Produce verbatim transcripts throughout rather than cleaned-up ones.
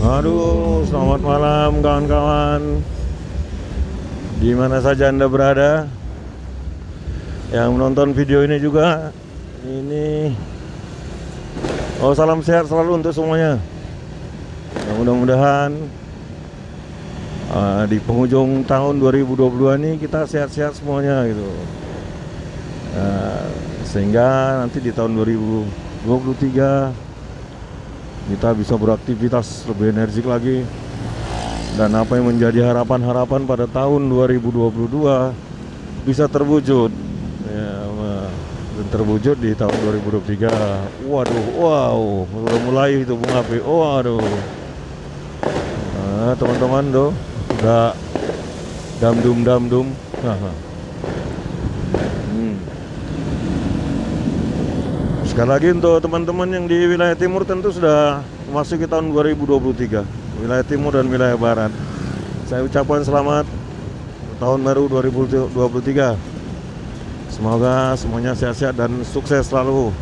Aduh, selamat malam kawan-kawan. Di mana saja Anda berada yang menonton video ini juga. Ini oh, salam sehat selalu untuk semuanya. Ya, mudah-mudahan uh, di penghujung tahun dua ribu dua puluh dua ini kita sehat-sehat semuanya gitu. Uh, sehingga nanti di tahun dua ribu dua puluh tiga kita bisa beraktivitas lebih energik lagi, dan apa yang menjadi harapan-harapan pada tahun dua ribu dua puluh dua bisa terwujud ya, dan terwujud di tahun dua ribu dua puluh tiga. Waduh, wow, udah mulai itu bunga api. Waduh, nah, teman-teman tuh udah damdum damdum. hmm. Sekali lagi untuk teman-teman yang di wilayah timur tentu sudah memasuki tahun dua ribu dua puluh tiga. Wilayah timur dan wilayah barat, saya ucapkan selamat tahun baru dua ribu dua puluh tiga. Semoga semuanya sehat-sehat dan sukses selalu.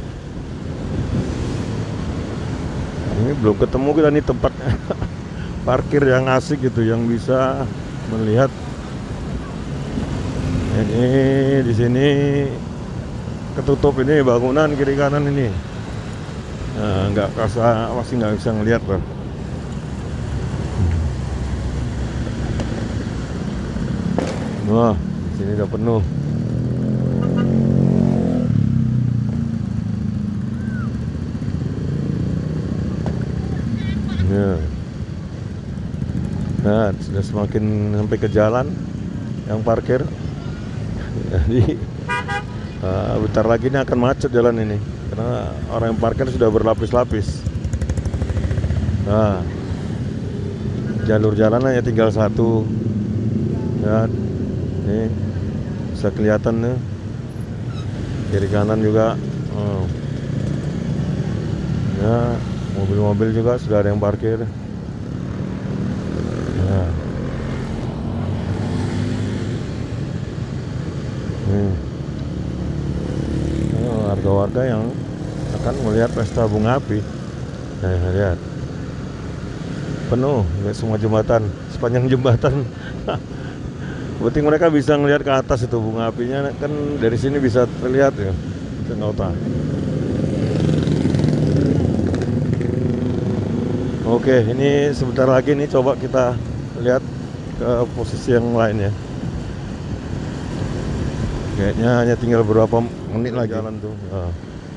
Ini belum ketemu kita nih tempat parkir yang asik gitu, yang bisa melihat. Ini di sini ketutup ini bangunan kiri kanan ini. Nah, nggak kasa, masih nggak bisa ngelihat bang. Wah, sini udah penuh. Ya. Nah, sudah semakin sampai ke jalan yang parkir. Jadi uh, bentar lagi ini akan macet jalan ini, karena orang yang parkir sudah berlapis-lapis. Nah, jalur jalan hanya tinggal satu. Ya, ini bisa kelihatan nih, kiri kanan juga. Oh. Ya, mobil-mobil juga sudah ada yang parkir. Ya. Nih. Warga-warga yang akan melihat pesta bunga api. Nah, lihat, penuh, lihat semua jembatan, sepanjang jembatan. Berarti mereka bisa ngelihat ke atas itu bunga apinya, kan dari sini bisa terlihat ya, ke kota. Oke, ini sebentar lagi nih, coba kita lihat ke posisi yang lain ya. Kayaknya hanya tinggal beberapa menit lagi jalan tuh. Nah.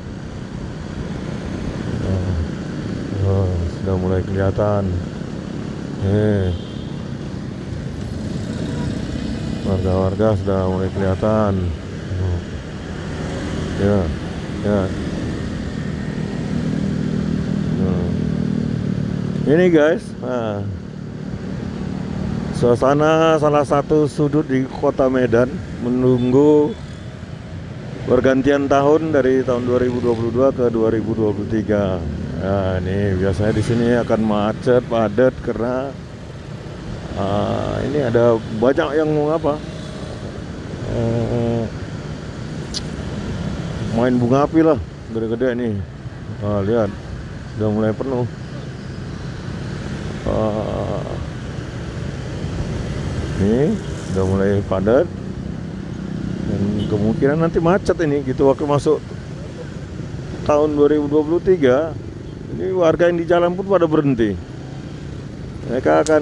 Nah. Oh, sudah mulai kelihatan. Eh. Warga-warga sudah mulai kelihatan. Oh. Ya, ya. Nah. Ini guys, nah, suasana salah satu sudut di kota Medan menunggu pergantian tahun dari tahun dua ribu dua puluh dua ke dua ribu dua puluh tiga. Nah, ini biasanya di sini akan macet padat karena uh, ini ada banyak yang apa uh, main bunga api lah, gede-gede nih. Nah, lihat, sudah mulai penuh. Uh, ini udah mulai padat, dan kemungkinan nanti macet ini gitu waktu masuk tahun dua ribu dua puluh tiga. Ini warga yang di jalan pun pada berhenti. Mereka akan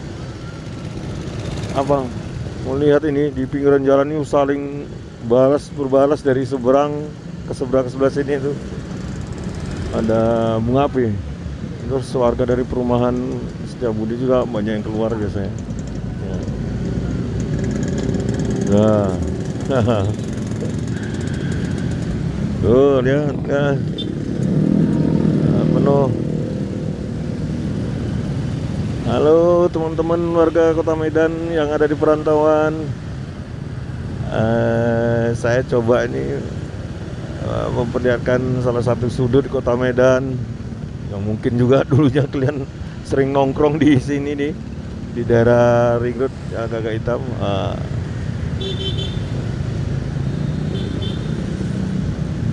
apa, melihat ini di pinggiran jalan ini saling balas berbalas dari seberang ke seberang ke sebelah sini itu ada bunga api. Terus warga dari perumahan Setiabudi juga banyak yang keluar biasanya. Ya. Nah, tuh lihat kan, nah, penuh. Halo teman-teman warga Kota Medan yang ada di perantauan. Uh, saya coba ini uh, memperlihatkan salah satu sudut Kota Medan yang mungkin juga dulunya kalian sering nongkrong di sini nih, di daerah Ring Road yang agak hitam. Uh,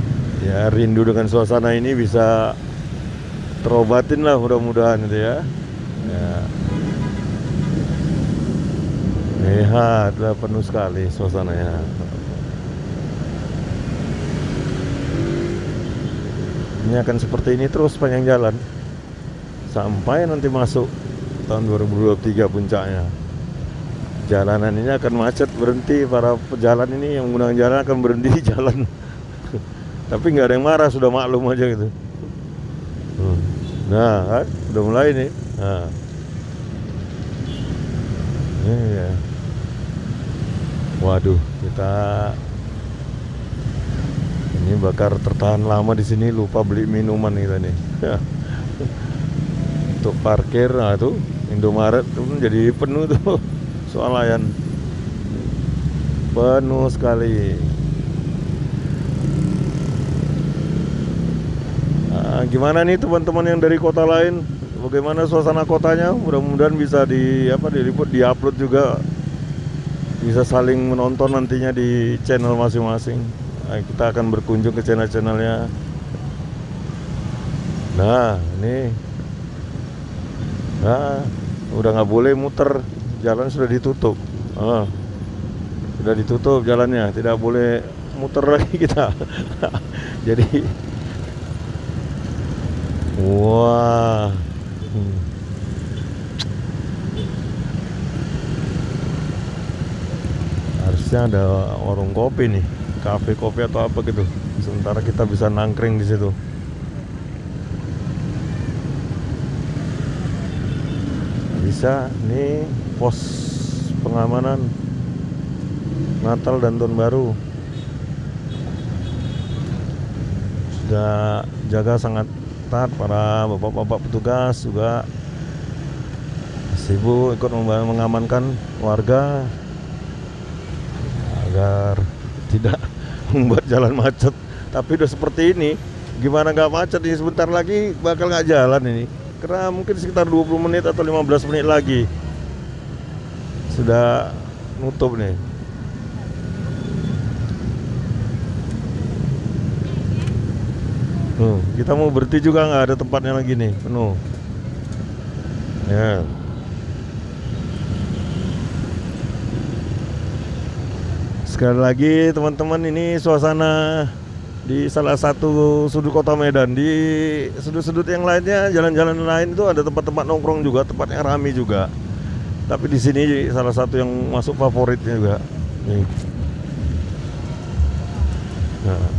ya, rindu dengan suasana ini bisa terobatin lah mudah-mudahan itu ya. Ya. Lihat, udah penuh sekali suasananya. Ini akan seperti ini terus sepanjang jalan sampai nanti masuk tahun dua ribu dua puluh tiga puncaknya. Jalanan ini akan macet, berhenti, para pejalan ini yang menggunakan jalan akan berhenti di jalan. Tapi nggak ada yang marah, sudah maklum aja gitu. Nah, kan udah mulai nih. Nah. Ini ya. Waduh, kita ini bakar tertahan lama di sini, lupa beli minuman kita nih. Untuk parkir, nah itu Indomaret tuh jadi penuh tuh. Swalayan penuh sekali. Nah, gimana nih teman-teman yang dari kota lain? Bagaimana suasana kotanya? Mudah-mudahan bisa di apa diliput, diupload juga, bisa saling menonton nantinya di channel masing-masing. Nah, kita akan berkunjung ke channel-channelnya. Nah, ini, nah, udah nggak boleh muter. Jalan sudah ditutup, ah, sudah ditutup jalannya, tidak boleh muter lagi kita. Jadi, wah, hmm. Harusnya ada warung kopi nih, kafe kopi atau apa gitu. Sementara kita bisa nangkring di situ. Bisa nih. Pos pengamanan Natal dan Tahun Baru sudah jaga sangat ketat, para bapak-bapak petugas juga sibuk ikut mengamankan warga agar tidak membuat jalan macet. Tapi udah seperti ini, gimana nggak macet ini? Sebentar lagi bakal nggak jalan ini, karena mungkin sekitar dua puluh menit atau lima belas menit lagi sudah nutup nih. Tuh, kita mau berhenti juga nggak ada tempatnya lagi nih, penuh. Ya. Sekali lagi teman-teman, ini suasana di salah satu sudut kota Medan. Di sudut-sudut yang lainnya, jalan-jalan lain itu ada tempat-tempat nongkrong juga, tempatnya ramai juga. Tapi di sini salah satu yang masuk favoritnya juga. Nih. Nah.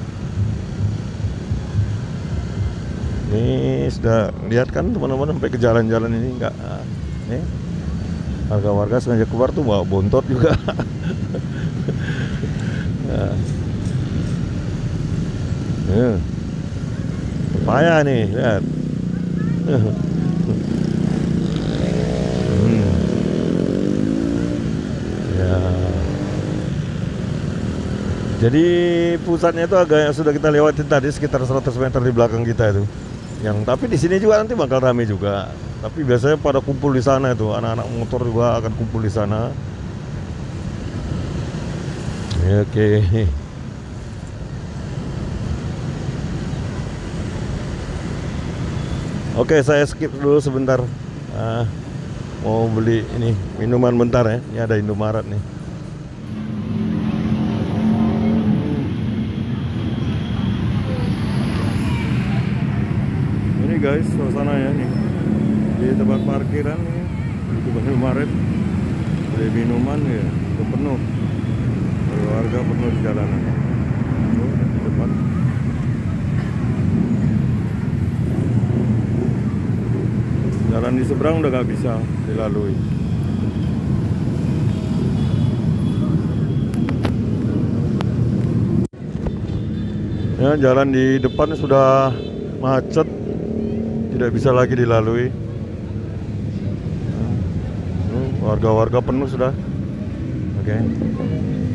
Ini sudah lihat kan teman-teman, sampai ke jalan-jalan ini enggak. Nih. Warga-warga sengaja keluar tuh bawa bontot juga. Nah. Nih. Payah nih, lihat. Jadi pusatnya itu agak sudah kita lewatin tadi, sekitar seratus meter di belakang kita itu. Yang tapi di sini juga nanti bakal ramai juga. Tapi biasanya pada kumpul di sana itu, anak-anak motor juga akan kumpul di sana. Ya, oke. Oke, saya skip dulu sebentar. Ah, mau beli ini minuman bentar ya. Ini ada Indomaret nih. Guys, suasana ya nih di tempat parkiran nih di Indomaret, beli minuman ya itu penuh, warga penuh di jalanan. Tuh, di depan jalan di seberang udah gak bisa dilalui. Ya, jalan di depan sudah macet, tidak bisa lagi dilalui. Warga-warga penuh sudah. Oke. Okay.